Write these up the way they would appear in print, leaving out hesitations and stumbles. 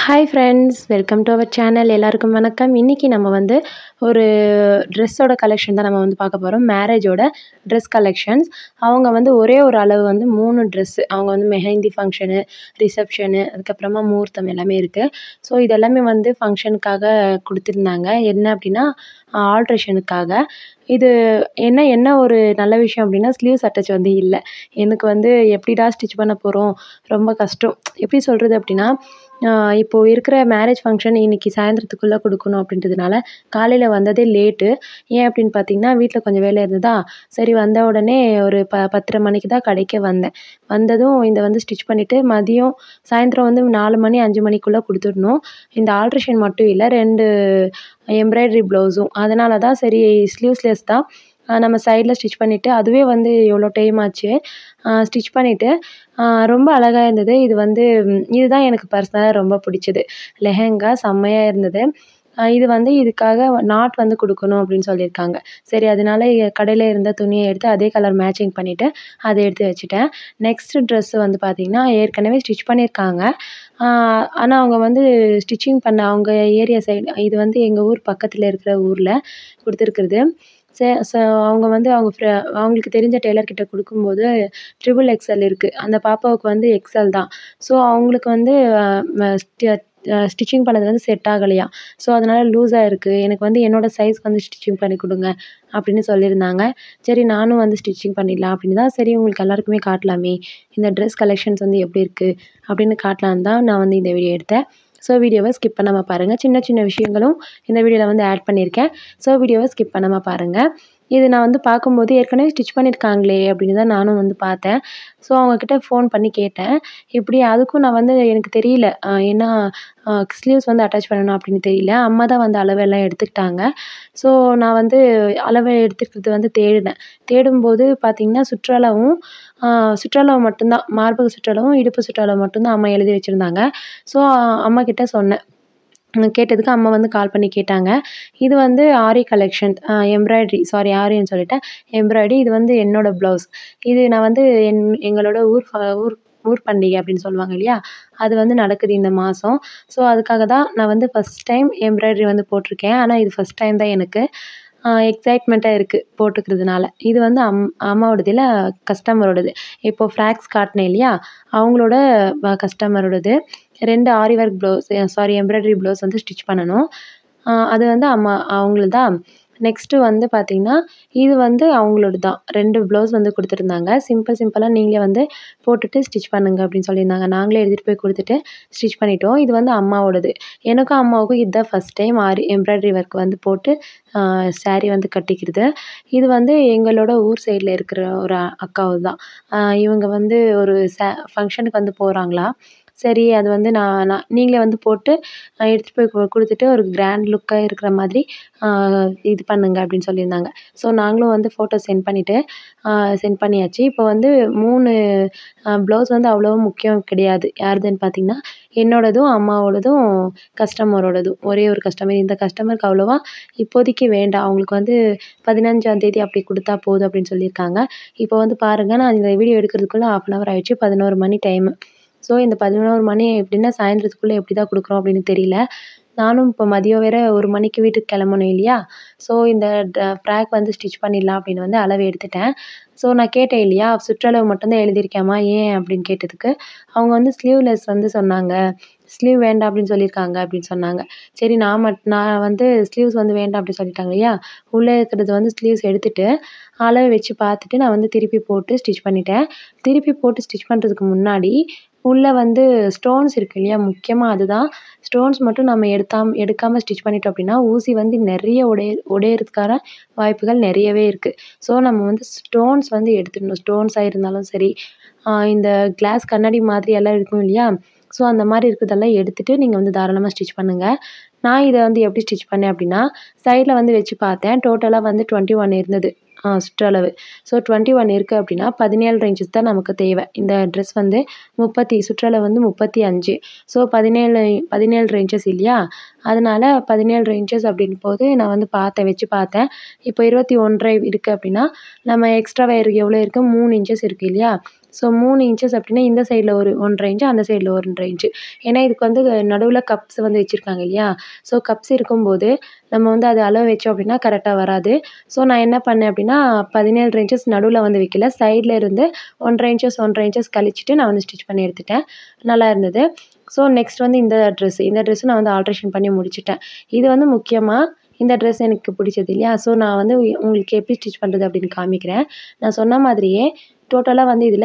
Hi friends, welcome to our channel. எல்லாருக்கும் வணக்கம். இன்றைக்கி நம்ம வந்து ஒரு ட்ரெஸ்ஸோட கலெக்ஷன் தான் நம்ம வந்து பார்க்க போகிறோம். மேரேஜோட ட்ரெஸ் கலெக்ஷன்ஸ். அவங்க வந்து ஒரே ஒரு அளவு வந்து 3 ட்ரெஸ்ஸு. அவங்க வந்து மெஹந்தி ஃபங்க்ஷனு, ரிசப்ஷனு, அதுக்கப்புறமா முகூர்த்தம் எல்லாமே இருக்குது. ஸோ இது எல்லாமே வந்து ஃபங்க்ஷனுக்காக கொடுத்துருந்தாங்க. என்ன அப்படின்னா ஆல்ட்ரேஷனுக்காக. இது என்ன ஒரு நல்ல விஷயம் அப்படின்னா ஸ்லீவ்ஸ் அட்டாச் வந்து இல்லை. எனக்கு வந்து எப்படிடா ஸ்டிச் பண்ண போகிறோம், ரொம்ப கஷ்டம். எப்படி சொல்கிறது அப்படின்னா இப்போது இருக்கிற மேரேஜ் ஃபங்க்ஷன் இன்றைக்கி சாயந்தரத்துக்குள்ளே கொடுக்கணும் அப்படின்றதுனால காலையில் வந்ததே லேட்டு. ஏன் அப்படின்னு பார்த்தீங்கன்னா வீட்டில் கொஞ்சம் வேலை இருந்ததா, சரி வந்த உடனே ஒரு 10:30 மணிக்கு தான் கடைக்கே வந்தேன். வந்ததும் இதை வந்து ஸ்டிச் பண்ணிவிட்டு மதியம் சாயந்தரம் வந்து 4 மணி 5 மணிக்குள்ளே கொடுத்துடணும். இந்த ஆல்ட்ரேஷன் மட்டும் இல்லை, 2 எம்ப்ராய்டரி ப்ளவுஸும். அதனால தான் சரி ஸ்லீவ்ஸ்லெஸ் தான் நம்ம சைடில் ஸ்டிச் பண்ணிவிட்டு அதுவே வந்து எவ்வளோ டைம் ஆச்சு. ஸ்டிச் பண்ணிவிட்டு ரொம்ப அழகாக இருந்தது. இது வந்து இதுதான் எனக்கு பர்சனலாக ரொம்ப பிடிச்சது. லெஹெங்கா செம்மையாக இருந்தது. இது வந்து இதுக்காக நாட் வந்து கொடுக்கணும் அப்படின்னு சொல்லியிருக்காங்க. சரி அதனால கடையில் இருந்த துணியை எடுத்து அதே கலர் மேட்சிங் பண்ணிவிட்டு அதை எடுத்து வச்சுட்டேன். நெக்ஸ்ட்டு ட்ரெஸ்ஸு வந்து பார்த்திங்கன்னா ஏற்கனவே ஸ்டிச் பண்ணியிருக்காங்க. ஆனால் அவங்க வந்து ஸ்டிச்சிங் பண்ண அவங்க ஏரியா சைடு, இது வந்து எங்கள் ஊர் பக்கத்தில் இருக்கிற ஊரில் கொடுத்துருக்குறது. ஸோ அவங்க வந்து அவங்களுக்கு தெரிஞ்ச டெய்லர்கிட்ட கொடுக்கும்போது XXL இருக்குது. அந்த பாப்பாவுக்கு வந்து எக்ஸ்எல் தான். ஸோ அவங்களுக்கு வந்து ஸ்டிச்சிங் பண்ணது வந்து செட் ஆகலையாம். ஸோ அதனால் லூஸாக இருக்குது, எனக்கு வந்து என்னோடய சைஸ்க்கு வந்து ஸ்டிச்சிங் பண்ணி கொடுங்க அப்படின்னு சொல்லியிருந்தாங்க. சரி நானும் வந்து ஸ்டிச்சிங் பண்ணிடலாம் அப்படின்னு தான், சரி உங்களுக்கு எல்லாருக்குமே காட்டலாமே இந்த ட்ரெஸ் கலெக்ஷன்ஸ் வந்து எப்படி இருக்குது அப்படின்னு காட்டலான்னு தான் நான் வந்து இந்த வீடியோ எடுத்தேன். ஸோ வீடியோவை ஸ்கிப் பண்ணாமல் பாருங்கள். சின்ன சின்ன விஷயங்களும் இந்த வீடியோவில் வந்து ஆட் பண்ணியிருக்கேன். ஸோ வீடியோவை ஸ்கிப் பண்ணாமல் பாருங்கள். இது நான் வந்து பார்க்கும்போது ஏற்கனவே ஸ்டிச் பண்ணியிருக்காங்களே அப்படின்னு தான் நானும் வந்து பார்த்தேன். ஸோ அவங்கக்கிட்ட ஃபோன் பண்ணி கேட்டேன். இப்படி அதுக்கும் நான் வந்து எனக்கு தெரியல, ஏன்னா ஸ்லீவ்ஸ் வந்து அட்டாச் பண்ணணும் அப்படின்னு தெரியல. அம்மா தான் வந்து அளவெல்லாம் எடுத்துக்கிட்டாங்க. ஸோ நான் வந்து அளவை எடுத்துக்கிறது வந்து தேடும்போது பார்த்திங்கன்னா சுற்றளவு மட்டும்தான், மார்பக சுற்றளவும் இடுப்பு சுற்றளவு மட்டும்தான் அம்மா எழுதி வச்சுருந்தாங்க. ஸோ அம்மாக்கிட்ட சொன்னேன். கேட்டதுக்கு அம்மா வந்து கால் பண்ணி கேட்டாங்க. இது வந்து ஆரி கலெக்ஷன், ஆரின்னு சொல்லிட்டேன், எம்ப்ராய்டரி. இது வந்து என்னோடய ப்ளவுஸ். இது நான் வந்து எங்களோட ஊர் பண்டிகை அப்படின்னு சொல்லுவாங்க இல்லையா, அது வந்து நடக்குது இந்த மாதம். ஸோ அதுக்காக தான் நான் வந்து ஃபஸ்ட் டைம் எம்ப்ராய்டரி வந்து போட்டிருக்கேன். ஆனால் இது ஃபஸ்ட் டைம் தான் எனக்கு. எக்ஸைட்மெண்ட்டாக இருக்குது போட்டுக்கிறதுனால. இது வந்து அம்மாவோடது இல்லை, கஸ்டமரோடது. இப்போது ஃப்ராக்ஸ் காட்டினேன் இல்லையா, அவங்களோட கஸ்டமரோடது. 2 ஆரி ஒர்க் எம்ப்ராய்டரி ப்ளவுஸ் வந்து ஸ்டிச் பண்ணணும். அது வந்து அவங்களுது தான். நெக்ஸ்ட்டு வந்து பார்த்திங்கன்னா இது வந்து அவங்களோடது தான். 2 ப்ளவுஸ் வந்து கொடுத்துருந்தாங்க. சிம்பிளாக நீங்களே வந்து போட்டுட்டு ஸ்டிச் பண்ணுங்க அப்படின்னு சொல்லியிருந்தாங்க. நாங்களே எடுத்துகிட்டு போய் கொடுத்துட்டு ஸ்டிச் பண்ணிட்டோம். இது வந்து அம்மாவோடது. எனக்கும் அம்மாவுக்கும் இதுதான் ஃபஸ்ட் டைம் எம்ப்ராய்டரி ஒர்க் வந்து போட்டு சாரீ வந்து கட்டிக்கிறது. இது வந்து எங்களோட ஊர் சைடில் இருக்கிற ஒரு அக்காவு தான். இவங்க வந்து ஒரு ஃபங்க்ஷனுக்கு வந்து போகிறாங்களா. சரி அது வந்து நான் நீங்களே வந்து போட்டு எடுத்துகிட்டு போய் கொடுத்துட்டு ஒரு கிராண்ட் லுக்காக இருக்கிற மாதிரி இது பண்ணுங்க அப்படின்னு சொல்லியிருந்தாங்க. ஸோ நாங்களும் வந்து ஃபோட்டோ சென்ட் பண்ணியாச்சு. இப்போ வந்து 3 ப்ளவுஸ் வந்து அவ்வளோவா முக்கியம் கிடையாது. யாருதுன்னு பார்த்திங்கன்னா என்னோடதும் அம்மாவோடதும் கஸ்டமரோடதும். ஒரே ஒரு கஸ்டமர். இந்த கஸ்டமருக்கு அவ்வளோவா இப்போதைக்கு வேண்டாம், அவங்களுக்கு வந்து 15ஆம் தேதி அப்படி கொடுத்தா போதும் அப்படின்னு சொல்லியிருக்காங்க. இப்போ வந்து பாருங்கள், நான் இந்த வீடியோ எடுக்கிறதுக்குள்ளே 1/2 hour ஆயிடுச்சு. 11 மணி டைமு. ஸோ இந்த 11 மணி எப்படின்னா சாயந்தரத்துக்குள்ளே எப்படி தான் கொடுக்குறோம் அப்படின்னு தெரியல. நானும் இப்போ மதியம் வேறு 1 மணிக்கு வீட்டுக்கு கிளம்பணும் இல்லையா. ஸோ இந்த ஃப்ராக் வந்து ஸ்டிச் பண்ணிடலாம் அப்படின்னு வந்து அளவு எடுத்துட்டேன். ஸோ நான் கேட்டேன் இல்லையா, சுற்றளவு மட்டும்தான் எழுதியிருக்கேம்மா ஏன் அப்படின்னு கேட்டதுக்கு அவங்க வந்து ஸ்லீவ்லெஸ் வந்து சொன்னாங்க, ஸ்லீவ் வேண்டாம் அப்படின்னு சொல்லியிருக்காங்க அப்படின்னு சொன்னாங்க. சரி நான் வந்து ஸ்லீவ்ஸ் வந்து வேண்டாம் அப்படின்னு சொல்லிட்டாங்க இல்லையா, உள்ளே இருக்கிறது வந்து ஸ்லீவ்ஸ் எடுத்துகிட்டு அளவு வச்சு பார்த்துட்டு நான் வந்து திருப்பி போட்டு ஸ்டிச் பண்ணிட்டேன். திருப்பி போட்டு ஸ்டிச் பண்ணுறதுக்கு முன்னாடி உள்ளே வந்து ஸ்டோன்ஸ் இருக்குது இல்லையா, முக்கியமாக அதுதான். ஸ்டோன்ஸ் மட்டும் நம்ம எடுக்காமல் ஸ்டிச் பண்ணிட்டோம் அப்படின்னா ஊசி வந்து நிறைய உடையிறதுக்கான வாய்ப்புகள் நிறையவே இருக்குது. ஸோ நம்ம வந்து ஸ்டோன்ஸ் வந்து எடுத்துடணும். ஸ்டோன்ஸாக இருந்தாலும் சரி, இந்த கிளாஸ் கண்ணாடி மாதிரி எல்லாம் இருக்கும் இல்லையா, ஸோ அந்த மாதிரி இருக்கிறதெல்லாம் எடுத்துகிட்டு நீங்கள் வந்து தாராளமாக ஸ்டிச் பண்ணுங்கள். நான் இதை வந்து எப்படி ஸ்டிச் பண்ணேன் அப்படின்னா சைடில் வந்து வச்சு பார்த்தேன். டோட்டலாக வந்து 21 இருந்தது சுற்றளவு. ஸோ 21 இருக்குது அப்படின்னா 17 இன்ச்சஸ் தான் நமக்கு தேவை. இந்த ட்ரெஸ் வந்து சுற்றளவு வந்து 35. ஸோ 17 இன்ச்சஸ் இல்லையா, அதனால் 17 இன்ச்சஸ் அப்படின்போது நான் வந்து வச்சு பார்த்தேன். இப்போ 21 இருக்குது அப்படின்னா நம்ம எக்ஸ்ட்ரா வயருக்கு எவ்வளோ இருக்குது, 3 இன்ச்சஸ் இருக்குது இல்லையா. ஸோ 3 இன்ச்சஸ் அப்படின்னா இந்த சைடில் ஒரு 1.5 இன்ச்சு, அந்த சைடில் 1.5 இன்ச்சு. ஏன்னா இதுக்கு வந்து நடுவில் கப்ஸ் வந்து வச்சுருக்காங்க இல்லையா? ஸோ கப்ஸ் இருக்கும்போது நம்ம வந்து அது அளவு வச்சோம் அப்படின்னா கரெக்டாக வராது. ஸோ நான் என்ன பண்ணேன் அப்படின்னா 17 இன்ச்சஸ் நடுவில் வந்து வைக்கல. சைடில் இருந்து 1.5 இன்ச்சஸ் 1.5 இன்ச்சஸ் கழிச்சிட்டு நான் வந்து ஸ்டிச் பண்ணி எடுத்துட்டேன். நல்லா இருந்தது. ஸோ நெக்ஸ்ட் வந்து இந்த ட்ரெஸ் நான் வந்து ஆல்ட்ரேஷன் பண்ணி முடிச்சுட்டேன். இது வந்து முக்கியமா இந்த ட்ரெஸ் எனக்கு பிடிச்சது இல்லையா? ஸோ நான் வந்து உங்களுக்கு எப்படி ஸ்டிச் பண்ணுறது அப்படின்னு காமிக்கிறேன். நான் சொன்ன மாதிரியே டோட்டலா வந்து இதில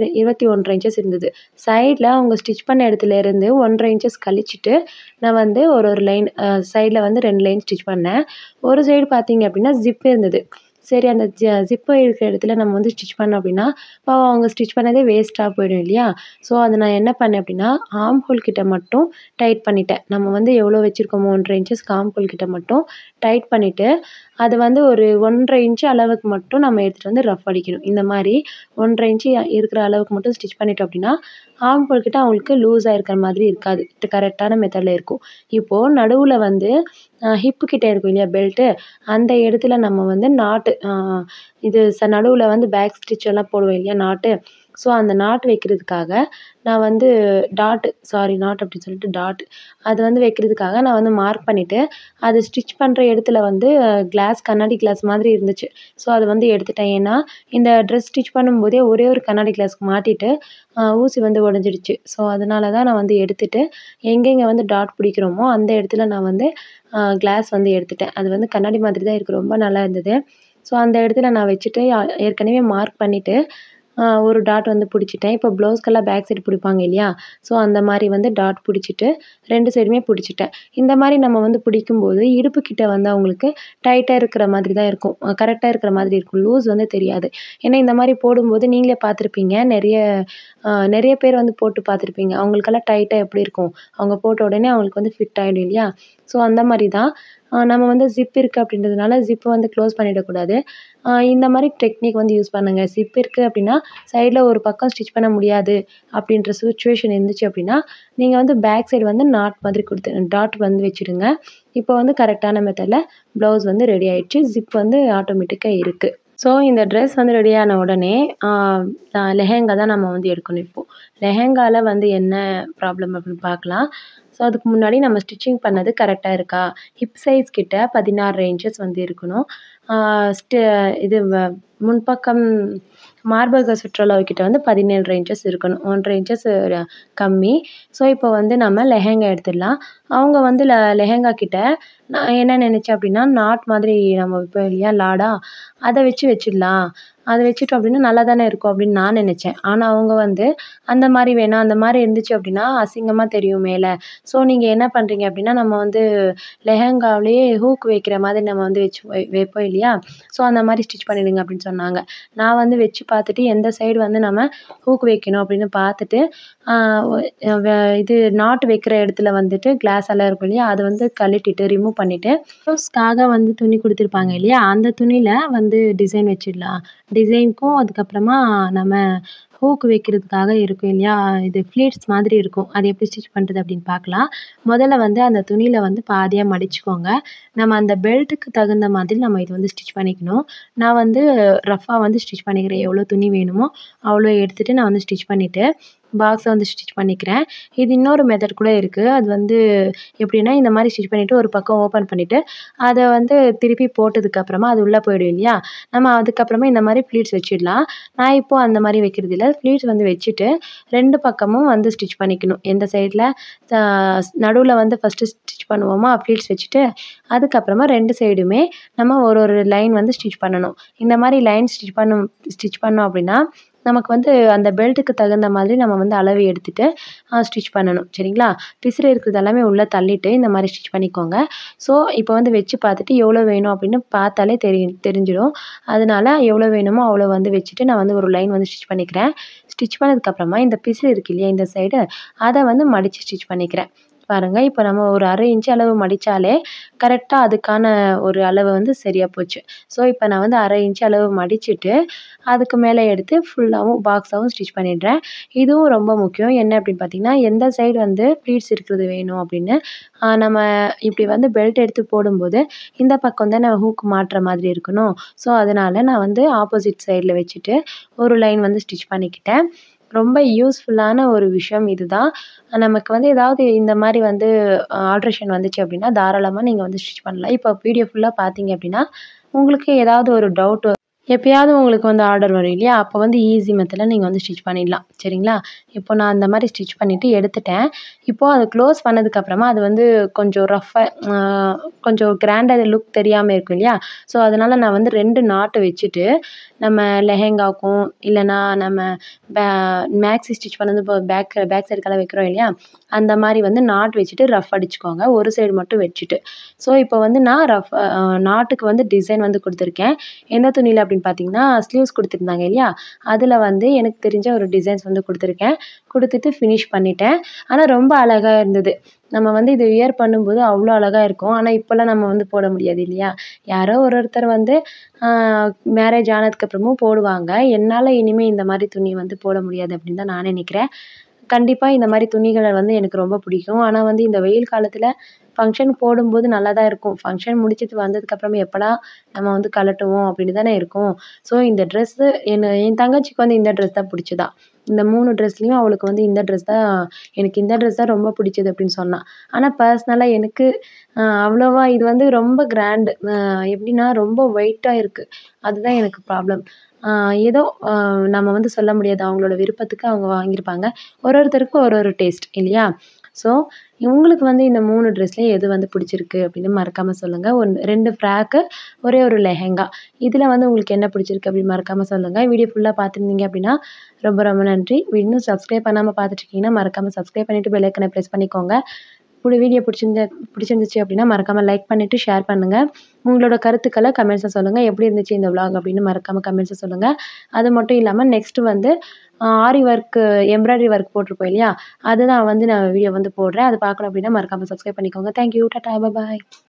21 இன்ச்சஸ் இருந்தது. சைட்ல அவங்க ஸ்டிச் பண்ண இடத்துலேருந்து 1.5 இன்ச்சஸ் கழிச்சிட்டு, நான் வந்து ஒரு லைன் சைட்ல வந்து 2 லைன் ஸ்டிச் பண்ணேன். ஒரு சைடு பார்த்தீங்க அப்படின்னா ஜிப் இருந்தது. சரி அந்த ஜிப்பு இருக்கிற இடத்துல நம்ம வந்து ஸ்டிச் பண்ணோம் அப்படின்னா, பாவம் அவங்க ஸ்டிச் பண்ணதே வேஸ்ட்டா போயிடும் இல்லையா? ஸோ அத நான் என்ன பண்ணேன் அப்படின்னா, ஆர்ம் ஹோல் கிட்ட மட்டும் டைட் பண்ணிட்டேன். நம்ம வந்து எவ்வளோ வச்சிருக்கோமோ 1.5 இன்ச்சஸ்க்கு ஆர்ம் ஹோல் கிட்ட மட்டும் டைட் பண்ணிட்டு, அது வந்து ஒரு 1.5 இன்ச் அளவுக்கு மட்டும் நம்ம எடுத்துட்டு வந்து ரஃப் அடிக்கணும். இந்த மாரி 1.5 இன்ச்சு இருக்கிற அளவுக்கு மட்டும் ஸ்டிச் பண்ணிட்டோம் அப்படின்னா, ஆர்ம் ஹோல் கிட்ட அவங்களுக்கு லூஸா இருக்கிற மாதிரி இருக்காது. கரெக்டான மெத்தட்ல இருக்கும். இப்போ நடுவுல வந்து ஹிப்பு கிட்ட இருக்கும் இல்லையா பெல்ட்டு, அந்த இடத்துல நம்ம வந்து நாட்டு இது நடுவுல வந்து பேக் ஸ்டிச் எல்லாம் போடுவோம் இல்லையா நாட்டு. ஸோ அந்த நாட் வைக்கிறதுக்காக நான் வந்து நாட் அப்படின்னு சொல்லிட்டு டாட் அது வந்து வைக்கிறதுக்காக நான் வந்து மார்க் பண்ணிட்டு, அது ஸ்டிச் பண்ற இடத்துல வந்து கண்ணாடி கிளாஸ் மாதிரி இருந்துச்சு. ஸோ அத வந்து எடுத்துட்டேன். ஏன்னா, இந்த ட்ரெஸ் ஸ்டிச் பண்ணும்போதே ஒரே ஒரு கண்ணாடி கிளாஸ்க்கு மாட்டிட்டு ஊசி வந்து உடைஞ்சிடுச்சு. ஸோ அதனால தான் நான் வந்து எடுத்துட்டு, எங்கெங்க வந்து டாட் பிடிக்கிறோமோ அந்த இடத்துல நான் வந்து கிளாஸ் வந்து எடுத்துட்டேன். அது வந்து கண்ணாடி மாதிரி தான் இருக்கு. ரொம்ப நல்லா இருந்தது. ஸோ அந்த இடத்துல நான் வச்சுட்டு ஏற்கனவே மார்க் பண்ணிட்டு, ஒரு டாட் வந்து பிடிச்சிட்டேன். இப்போ ப்ளவுஸ்க்கெல்லாம் பேக் சைடு பிடிப்பாங்க இல்லையா? ஸோ அந்த மாரி வந்து டாட் பிடிச்சிட்டு 2 சைடுமே பிடிச்சிட்டேன். இந்த மாரி நம்ம வந்து பிடிக்கும்போது, இடுப்பு கிட்ட வந்து அவங்களுக்கு டைட்டா இருக்கிற மாதிரி தான் இருக்கும். கரெக்ட்டா இருக்கிற மாதிரி இருக்கும். லூஸ் வந்து தெரியாது. ஏன்னா இந்த மாரி போடும்போது நீங்களே பார்த்துருப்பீங்க. நெறைய பேர் வந்து போட்டு பார்த்துருப்பீங்க. அவங்களுக்கெல்லாம் டைட்டா எப்படி இருக்கும்? அவங்க போட்ட உடனே அவங்களுக்கு வந்து ஃபிட் ஆயிடும் இல்லையா? ஸோ அந்த மாரி தான். நம்ம வந்து ஜிப் இருக்கு அப்படின்றதுனால ஜிப்ப வந்து க்ளோஸ் பண்ணிடக்கூடாது. இந்த மாரி டெக்னிக் வந்து யூஸ் பண்ணுங்க. ஜிப் இருக்கு அப்படின்னா, சைட்ல ஒரு பக்கம் ஸ்டிச் பண்ண முடியாது அப்படின்ற சிச்சுவேஷன் இருந்துச்சு அப்படின்னா, நீங்க வந்து பேக் சைடு வந்து டாட் வந்து வச்சுடுங்க. இப்போ வந்து கரெக்டான மெத்தட்ல ப்ளவுஸ் வந்து ரெடி ஆயிடுச்சு. ஜிப் வந்து ஆட்டோமேட்டிக்கா இருக்கு. ஸோ இந்த ட்ரெஸ் வந்து ரெடி ஆன உடனே ஆ லெஹெங்கா தான் நம்ம வந்து எடுக்கணும் இப்போ. லெஹெங்கால வந்து என்ன ப்ராப்ளம் அப்படின்னு பார்க்கலாம். ஸோ அதுக்கு முன்னாடி நம்ம ஸ்டிச்சிங் பண்ணது கரெக்ட்டா இருக்கா? ஹிப் சைஸ் கிட்ட 16 இன்ச்சஸ் வந்து இருக்கணும். ஆ ஸ்ட் இது முன்பக்கம் மார்பக சுற்றளவு கிட்ட வந்து 17 இன்ச்சஸ் இருக்கணும். 1 1/2 இன்ச்சஸ் கம்மி. ஸோ இப்போ வந்து நம்ம லெஹெங்கா எடுத்துடலாம். அவங்க வந்து லெஹெங்கா கிட்ட நான் என்ன நினைச்சேன் அப்படின்னா, நாட் மாதிரி நம்ம வைப்போம் இல்லையா லாடா, அத வச்சிடலாம். அத வச்சுட்டோம் அப்படின்னா நல்லா தானே இருக்கும் அப்படின்னு நான் நினைச்சேன். ஆனா அவங்க வந்து அந்த மாரி வேணாம். அந்த மாரி இருந்துச்சு அப்படின்னா அசிங்கமா தெரியும் மேல. ஸோ நீங்க என்ன பண்றீங்க அப்படின்னா, நம்ம வந்து லெஹெங்காவிலேயே ஹூக் வைக்கிற மாதிரி நம்ம வந்து வைப்போம் இல்லையா? ஸோ அந்த மாரி ஸ்டிச் பண்ணிடுங்க அப்படின்னு சொன்னாங்க. நான் வந்து வச்சு பார்த்துட்டு எந்த சைடு வந்து நம்ம ஹூக் வைக்கணும் அப்படின்னு பார்த்துட்டு, ஆ ஒ வ இது நாட் வைக்கிற இடத்துல வந்துட்டு கிளாஸ் எல்லாம் இருக்கும் இல்லையா? அத வந்து கழட்டிட்டு ரிமூவ் பண்ணிட்டு, ப்ளவுஸ்க்காக வந்து துணி குடுத்துருப்பாங்க இல்லையா? அந்த துணியில வந்து டிசைன் வச்சிடலாம். டிசைனுக்கும் அதுக்கப்புறமா நம்ம ஹூக் வைக்கிறதுக்காக இருக்கும் இல்லையா? இது ஃப்ளீட்ஸ் மாதிரி இருக்கும். அது எப்படி ஸ்டிச் பண்றது அப்படின்னு பார்க்கலாம். முதல்ல வந்து அந்த துணியில வந்து பாதியா மடிச்சுக்கோங்க. நம்ம அந்த பெல்ட்டுக்கு தகுந்த மாதிரி நம்ம இது வந்து ஸ்டிச் பண்ணிக்கணும். நான் வந்து ரஃப்பா வந்து ஸ்டிச் பண்ணிக்கிறேன். எவ்வளோ துணி வேணுமோ அவ்வளோ எடுத்துட்டு நான் வந்து ஸ்டிச் பண்ணிட்டு, பாக்ஸ வந்து ஸ்டிச் பண்ணிக்கிறேன். இது இன்னொரு மெத்தட் கூட இருக்கு. அது வந்து எப்படின்னா, இந்த மாரி ஸ்டிச் பண்ணிட்டு ஒரு பக்கம் ஓப்பன் பண்ணிட்டு, அத வந்து திருப்பி போட்டதுக்கப்புறமா அது உள்ள போயிடும் இல்லையா? நம்ம அதுக்கப்புறமா இந்த மாரி ப்ளீட்ஸ் வச்சிடலாம். நான் இப்போ அந்த மாரி வைக்கிறதில்ல. ப்ளீட்ஸ் வந்து வச்சுட்டு 2 பக்கமும் வந்து ஸ்டிச் பண்ணிக்கணும். எந்த சைட்ல அ நடுவுல வந்து ஃபர்ஸ்ட்டு ஸ்டிச் பண்ணுவோமா, ப்ளீட்ஸ் வச்சுட்டு, அதுக்கப்புறமா 2 சைடுமே நம்ம ஒரு லைன் வந்து ஸ்டிச் பண்ணணும். இந்த மாரி லைன் ஸ்டிச் பண்ணோம் அப்படின்னா, நமக்கு வந்து அந்த பெல்ட்டுக்கு தகுந்த மாதிரி நம்ம வந்து அளவு எடுத்துட்டு ஸ்டிச் பண்ணணும். சரிங்களா? பிசுறு இருக்கிறது எல்லாமே உள்ள தள்ளிட்டு இந்த மாரி ஸ்டிச் பண்ணிக்கோங்க. ஸோ இப்போ வந்து வச்சு பார்த்துட்டு எவ்வளோ வேணும் அப்படின்னு பார்த்தாலே தெரிஞ்சிடும். அதனால எவ்வளோ வேணுமோ அவ்வளோ வந்து வச்சுட்டு நான் வந்து ஒரு லைன் வந்து ஸ்டிச் பண்ணிக்கிறேன். ஸ்டிச் பண்ணதுக்கப்புறமா இந்த பிசுறு இருக்கு இல்லையா இந்த சைடு, அத வந்து மடிச்சு ஸ்டிச் பண்ணிக்கிறேன். பாருங்கள். இப்போ நம்ம ஒரு 1/2 இன்ச் அளவு மடித்தாலே கரெக்டாக அதுக்கான ஒரு அளவு வந்து சரியாக போச்சு. ஸோ இப்போ நான் வந்து 1/2 இன்ச் அளவு மடிச்சுட்டு அதுக்கு மேலே எடுத்து ஃபுல்லாகவும் பாக்ஸாகவும் ஸ்டிச் பண்ணிடுறேன். இதுவும் ரொம்ப முக்கியம். என்ன அப்படின்னு பார்த்தீங்கன்னா, எந்த சைடு வந்து ப்ளீட்ஸ் இருக்கிறது வேணும் அப்படின்னு நம்ம இப்படி வந்து பெல்ட் எடுத்து போடும்போது இந்த பக்கம் தானே ஹூக் மாட்டுற மாதிரி இருக்கணும். ஸோ அதனால நான் வந்து ஆப்போசிட் சைடில் வச்சுட்டு ஒரு லைன் வந்து ஸ்டிச் பண்ணிக்கிட்டேன். ரொம்ப யூஸ்ஃபுல்லான ஒரு விஷயம் இதுதான். நமக்கு வந்து ஏதாவது இந்த மாரி வந்து ஆல்ட்ரேஷன் வந்துச்சு அப்படின்னா, தாராளமா நீங்க வந்து ஸ்டிச் பண்ணலாம். இப்போ வீடியோ ஃபுல்லா பார்த்தீங்க அப்படின்னா, உங்களுக்கு ஏதாவது ஒரு டவுட் எப்பயாவது உங்களுக்கு வந்து ஆர்டர் வரும் இல்லையா? அப்போ வந்து ஈஸி மெத்தட்ல நீங்க வந்து ஸ்டிச் பண்ணிடலாம். சரிங்களா? இப்போ நான் அந்த மாரி ஸ்டிச் பண்ணிட்டு எடுத்துட்டேன். இப்போ அத க்ளோஸ் பண்ணதுக்கப்புறமா அது வந்து கொஞ்சம் ரஃப்பா அ கொஞ்சம் கிராண்டா லுக் தெரியாம இருக்கும் இல்லையா? ஸோ, அதனால நான் வந்து 2 நாட்டு வச்சுட்டு, நம்ம லெஹெங்காக்கும் இல்லன்னா நம்ம பே மேக்ஸி ஸ்டிச் பண்ணது இப்போ பேக் சைடுக்கெல்லாம் வைக்கிறோம் இல்லையா? அந்த மாரி வந்து நாட் வச்சுட்டு ரஃப் அடிச்சுக்கோங்க. ஒரு சைடு மட்டும் வச்சுட்டு. ஸோ, இப்போ வந்து நான் நாட்டுக்கு வந்து டிசைன் வந்து குடுத்துருக்கேன். எந்த துணியில அப்படின்னு பார்த்தீங்கன்னா, ஸ்லீவ்ஸ் குடுத்துருந்தாங்க இல்லையா? அதில வந்து எனக்கு தெரிஞ்ச ஒரு டிசைன்ஸ் வந்து குடுத்துருக்கேன். குடுத்துட்டு ஃபினிஷ் பண்ணிட்டேன். ஆனா ரொம்ப அழகா இருந்தது. நம்ம வந்து இத வியர் பண்ணும்போது அவ்ளோ அழகா இருக்கும். ஆனா இப்பலாம் நம்ம வந்து போட முடியாது இல்லையா? யாரோ ஒருத்தர் வந்து ஆ மேரேஜ் ஆனதுக்கப்புறமும் போடுவாங்க. என்னால இனிமே இந்த மாரி துணி வந்து போட முடியாது அப்படின்னு தான் நான் நினைக்கிறேன். கண்டிப்பா இந்த மாரி துணிகள வந்து எனக்கு ரொம்ப பிடிக்கும். ஆனா வந்து இந்த வெயில் காலத்தில ஃபங்ஷனுக்கு போடும்போது நல்லா தான் இருக்கும். ஃபங்ஷன் முடிச்சுட்டு வந்ததுக்கப்புறமா எப்படா நம்ம வந்து கழட்டுவோம் அப்படின்னு தானே இருக்கும். ஸோ இந்த ட்ரெஸ்ஸு என் தங்கச்சிக்கு வந்து இந்த ட்ரெஸ் தான் பிடிச்சதா. இந்த 3 ட்ரெஸ்லயும் அவளுக்கு வந்து இந்த ட்ரெஸ் தான் எனக்கு இந்த ட்ரெஸ் தான் ரொம்ப பிடிச்சது அப்படின்னு சொன்னா. ஆனா பர்சனலா எனக்கு அவ்வளவா இது வந்து ரொம்ப கிராண்ட் எப்படின்னா ரொம்ப வெயிட்டா இருக்கு. அதுதான் எனக்கு ப்ராப்ளம். ஆ ஏதோ நம்ம வந்து சொல்ல முடியாது. அவங்களோட விருப்பத்துக்கு அவங்க வாங்கியிருப்பாங்க. ஒருத்தருக்கும் ஒரு டேஸ்ட் இல்லையா? ஸோ, உங்களுக்கு வந்து இந்த 3 ட்ரெஸ்ல எது வந்து பிடிச்சிருக்கு அப்படின்னு மறக்காம சொல்லுங்க. 2 ஃப்ராக்கு, ஒரே ஒரு லெஹெங்கா. இதில வந்து உங்களுக்கு என்ன பிடிச்சிருக்கு அப்படின்னு மறக்காம சொல்லுங்க. வீடியோ ஃபுல்லா பார்த்துருந்தீங்க அப்படின்னா, ரொம்ப ரொம்ப நன்றி. இன்னும் சப்ஸ்கிரைப் பண்ணாம பார்த்துட்டுருக்கீங்கன்னா, மறக்காம சப்ஸ்கிரைப் பண்ணிட்டு பெல் ஐக்கன பிரஸ் பண்ணிக்கோங்க. வீடியோ பிடிச்சிருந்துச்சு அப்படின்னா, மறக்காம லைக் பண்ணிட்டு ஷேர் பண்ணுங்க. உங்களோட கருத்துக்கள கமெண்ட்ஸ்ல சொல்லுங்க. எப்படி இருந்துச்சு இந்த விளாக் அப்படின்னு மறக்காம கமெண்ட்ஸ்ல சொல்லுங்க. அது மட்டும் இல்லாம நெக்ஸ்ட் வந்து ஆரி ஒர்க்கு எம்ப்ராய்டரி ஒர்க் போட்டிருப்போம் இல்லையா? அதுதான் வந்து நான் வீடியோ வந்து போடுறேன். அது பார்க்கணும் அப்படின்னா மறக்காம சப்ஸ்கிரைப் பண்ணிக்கோங்க. Thank you. டாடா. பாய்.